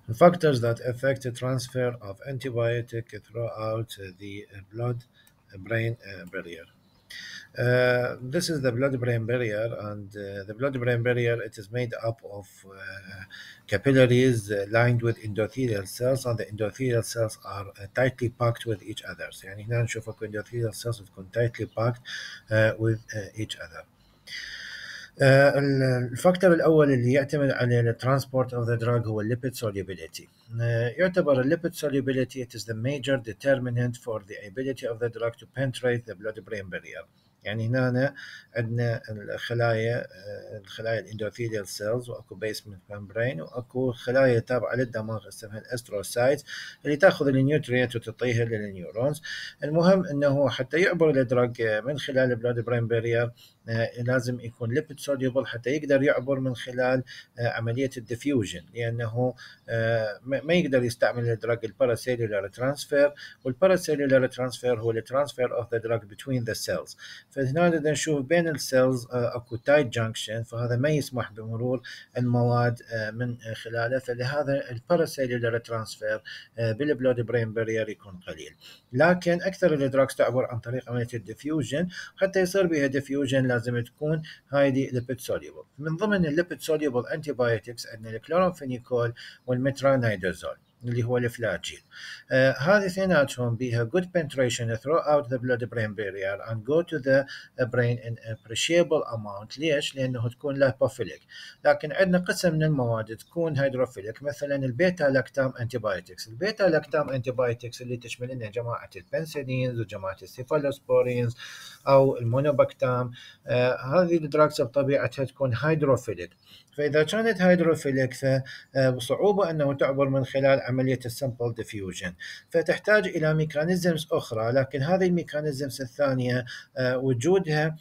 factors that affect the transfer of antibiotic throughout the blood-brain barrier. This is the blood-brain barrier, and the blood-brain barrier, it is made up of capillaries lined with endothelial cells, and the endothelial cells are tightly packed with each other. يعني هنا نشوف اكو endothelial cells تكون tightly packed with each other. الفاكتور الأول اللي يعتمد على الترانسبورت of the drug هو lipid solubility. يعتبر lipid solubility it is the major determinant for the ability of the drug to penetrate the blood-brain barrier. يعني هنا عندنا الخلايا الاندوثيليال سيلز، واكو بيسمنت ممبرين، واكو خلايا تابعه للدماغ اسمها الاستروسايت اللي تاخذ النيوترينت وتعطيها للنيورونز. المهم انه حتى يعبر الدرج من خلال البلاد برين بارير لازم يكون ليبيد سوليبل حتى يقدر يعبر من خلال عمليه الديفيوجن، لانه ما يقدر يستعمل الدرج الباراسيلولار ترانسفير، والباراسيلولار ترانسفير هو الترانسفير اوف ذا دراج بتوين ذا سيلز. فهنا بدنا نشوف بين السيلز اكو تايت جانكشن، فهذا ما يسمح بمرور المواد من خلاله، فلهذا الباراسيلولار ترانسفير بالبلود برين بارير يكون قليل. لكن اكثر الادراكس تعبر عن طريق عمليه الديفيوجن، حتى يصير بها ديفيوجن لازم تكون هايدي ليبيد سوليبل. من ضمن الليبيد سوليبل انتي بايوتكس عندنا الكلورامفينيكول والمترونيدازول اللي هو الفلاجيل. هذه اثنيناتهم بها good penetration throughout the blood-brain barrier and go to the brain in appreciable amount. ليش؟ لأنه تكون لايبوفيليك. لكن عندنا قسم من المواد تكون هيدروفيليك، مثلا البيتا لاكتام انتيبايوتكس. البيتا لاكتام انتيبايوتكس اللي تشمل لنا جماعة البنسلينز وجماعة السيفالوسبورينز أو المونوباكتام، هذه الدراكس بطبيعتها تكون هيدروفيليك. فإذا كانت هيدروفيليك فبصعوبة أنه تعبر من خلال عملية السمبل ديفيوجن، فتحتاج إلى ميكانيزمز أخرى. لكن هذه الميكانيزمز الثانية وجودها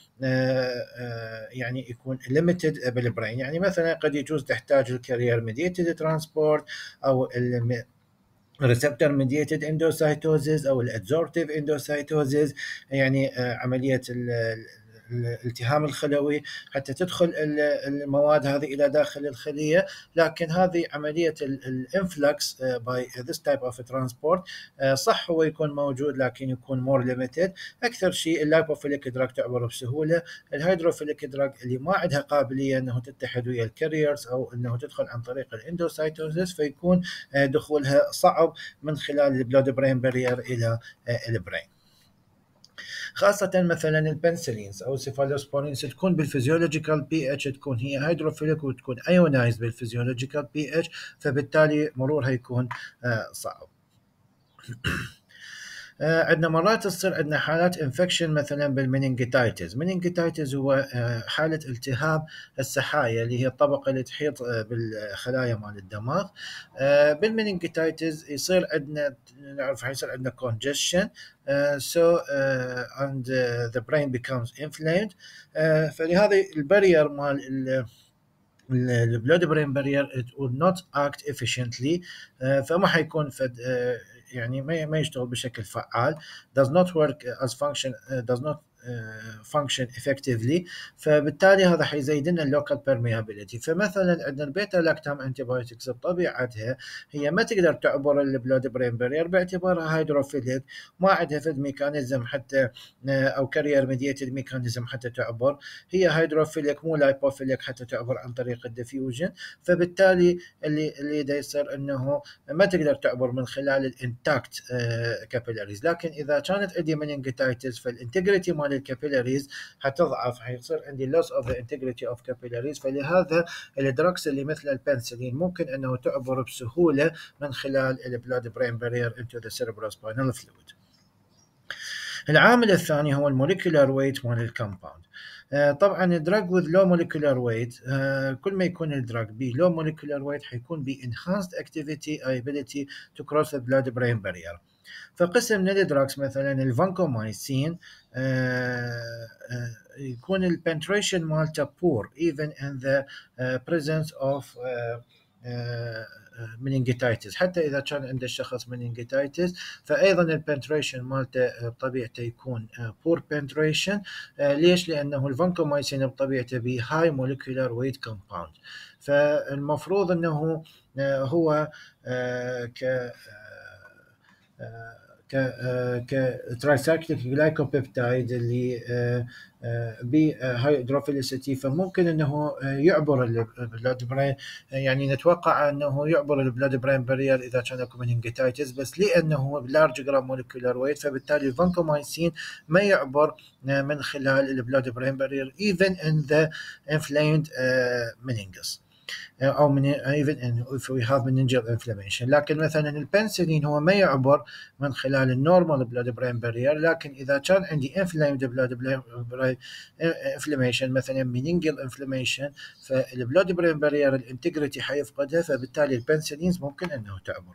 يعني يكون ليميتد بالبرين. يعني مثلا قد يجوز تحتاج الكارير ميديتد ترانسبورت أو receptor mediated endocytosis أو الادزورتيف endocytosis، يعني عملية الالتهام الخلوي حتى تدخل المواد هذه إلى داخل الخلية. لكن هذه عملية الانفلكس by this type of transport صح هو يكون موجود، لكن يكون more limited. أكثر شيء اللايبوفيليك دراج تعبر بسهولة. الهيدروفيليك دراج اللي ما عندها قابلية أنه تتحد ويا الكاريرز أو أنه تدخل عن طريق الاندوسايتوزيس، فيكون دخولها صعب من خلال البلود برين بارير إلى البرين. خاصة مثلا البنسلينز أو السيفالوسبورينز تكون بالفيزيولوجيكال بي اتش تكون هي هيدروفيليك وتكون ايونايز بالفيزيولوجيكال بي اتش، فبالتالي مرورها يكون صعب. عندنا مرات تصير عندنا حالات انفكشن مثلا بالمننجيتايتس. مننجيتايتس هو حالة التهاب السحايا اللي هي الطبقة اللي تحيط بالخلايا مال الدماغ. بالمننجيتايتس يصير عندنا نعرف حيصير عندنا congestion and the brain becomes inflamed. فلهذا البارير مال البلود برين بارير it will not act efficiently، فما حيكون يعني ما يشتغل بشكل فعال، does not work as function does not function effectively. فبالتالي هذا حيزيد لنا اللوكال permeability. فمثلا عندنا البيتا لاكتام انتيبايوتكس بطبيعتها هي ما تقدر تعبر البلود برين بارير باعتبارها هيدروفيليك، ما عندها فد ميكانيزم حتى او كارير ميديتد ميكانيزم حتى تعبر. هي هيدروفيليك مو لايبوفيليك حتى تعبر عن طريق الديفيوجن. فبالتالي اللي دا يصير انه ما تقدر تعبر من خلال الانتاكت كابيلاريز. لكن اذا كانت عندي مننجيتايتس فالانتجريتي مال الكابيلاريز حتضعف، حيصير عندي loss of the integrity of capillaries. فلهذا الدراكس اللي مثل البنسلين ممكن انه تعبر بسهوله من خلال البلود برين بارير into the cerebrospinal fluid. العامل الثاني هو الموليكولار ويت مال الكومباوند. طبعا الدراج with low molecular weight كل ما يكون الدراج ب low molecular weight حيكون ب enhanced activity ability to cross the blood brain barrier. فقسم من الدراجز مثلا الفانكومايسين يكون البنتريشن مالته poor even in the presence of مننجيتايتس. حتى إذا كان عند الشخص مننجيتايتس فأيضا البنتريشن مالته بطبيعته يكون poor penetration. ليش؟ لأنه الفانكومايسين بطبيعته به high molecular weight compound. فالمفروض أنه هو ك كترايسايكليك جلايكوبيبتايد اللي بهاي هيدروفيليسيتي، فممكن انه يعبر البلاد برين. يعني نتوقع انه يعبر البلاد برين بارير اذا كان اكو مننجيتايتس، بس لانه لارج جرام مولكيولار ويت فبالتالي الفانكومايسين ما يعبر من خلال البلاد برين بارير even in the inflamed meninges او من even if we have meningeal inflammation. لكن مثلا البنسلين هو ما يعبر من خلال النورمال بلاد برين بارير، لكن اذا كان عندي inflamed بلاد برين inflammation مثلا meningeal inflammation، فالبلاد برين بارير الانتجريتي حيفقدها، فبالتالي البنسلينز ممكن انه تعبر.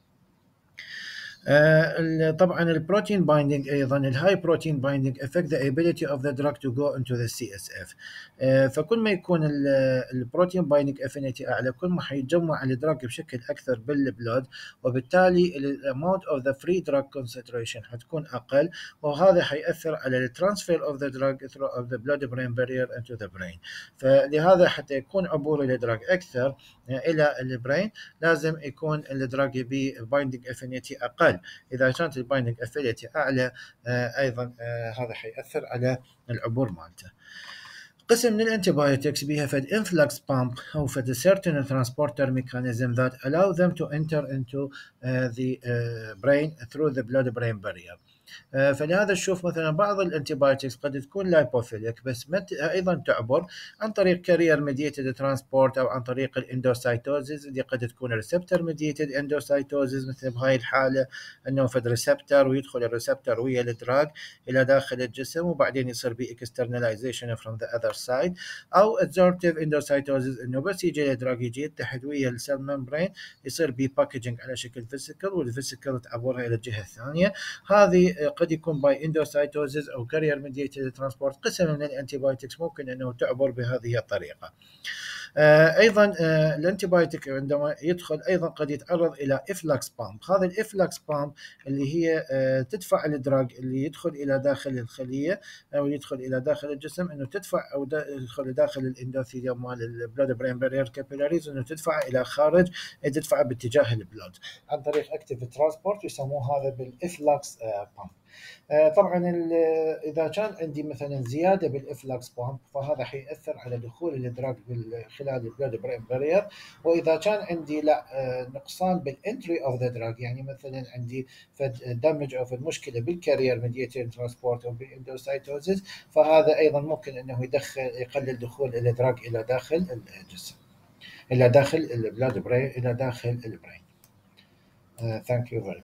طبعا البروتين بايندينج ايضا الهاي بروتين بايندينج affect the ability of the drug to go into the CSF. فكل ما يكون البروتين بايندينج افينيتي اعلى، كل ما حيتجمع الدراج بشكل اكثر بالبلود، وبالتالي الاماونت اوف ذا فري دراج كونسنتريشن حتكون اقل، وهذا حيأثر على الترانسفير اوف ذا دراج through the blood brain barrier into the brain. فلهذا حتى يكون عبور الدراج اكثر الى البرين لازم يكون الدراج بايندينج افينيتي اقل. اذا كانت البايندينج افينيتي اعلى ايضا هذا حيأثر على العبور مالته. قسم من الانتيبيوتكس بها فد influx pump او فد certain transporter mechanism that allow them to enter into the brain through the blood-brain barrier. فلهذا نشوف مثلا بعض الانتيبيوتكس قد تكون لايبوفيليك، بس ايضا تعبر عن طريق كارير ميديتد ترانسبورت او عن طريق الاندوسايتوزيس اللي قد تكون ريسبتور ميديتد اندوسايتوزيس، مثل بهاي الحاله انه فد ريسبتور ويدخل الريسبتور ويا الدراج الى داخل الجسم، وبعدين يصير بي اكسترناليزيشن فروم ذا اذر سايد، او ادزوربتيف اندوسايتوزيس انه بس يجي الدراج يجي يتحد ويا السيل ممبرين يصير بي باكجينج على شكل فيسيكل، والفيسيكل تعبرها الى الجهه الثانيه. هذه قد يكون باي اندوسايتوزيس او كارير ميديتد ترانسبورت. قسم من الانتيبيوتكس ممكن انه تعبر بهذه الطريقه. ايضا الانتيبيوتيك عندما يدخل ايضا قد يتعرض الى افلاكس بامب. هذا الافلاكس بامب اللي هي تدفع الدراج اللي يدخل الى داخل الخليه او يدخل الى داخل الجسم، انه تدفع او يدخل داخل الاندوثيليوم مال البلاد برين بارير كابيلاريز، انه تدفع الى خارج، تدفع باتجاه البلود عن طريق اكتيف ترانسبورت، يسموه هذا بالافلاكس بامب. طبعا اذا كان عندي مثلا زياده بالافلاكس بامب فهذا حيأثر على دخول الادراج خلال البلاد برين بارير، واذا كان عندي لا نقصان بالانتري اوف ذا دراج، يعني مثلا عندي فد دامج او فد مشكله بالكارير ميديتد ترانسبورت او بالاندوسايتوزيس، فهذا ايضا ممكن انه يقلل دخول الادراج الى داخل الجسم، الى داخل البلاد برين، الى داخل البرين. ثانك يو فيري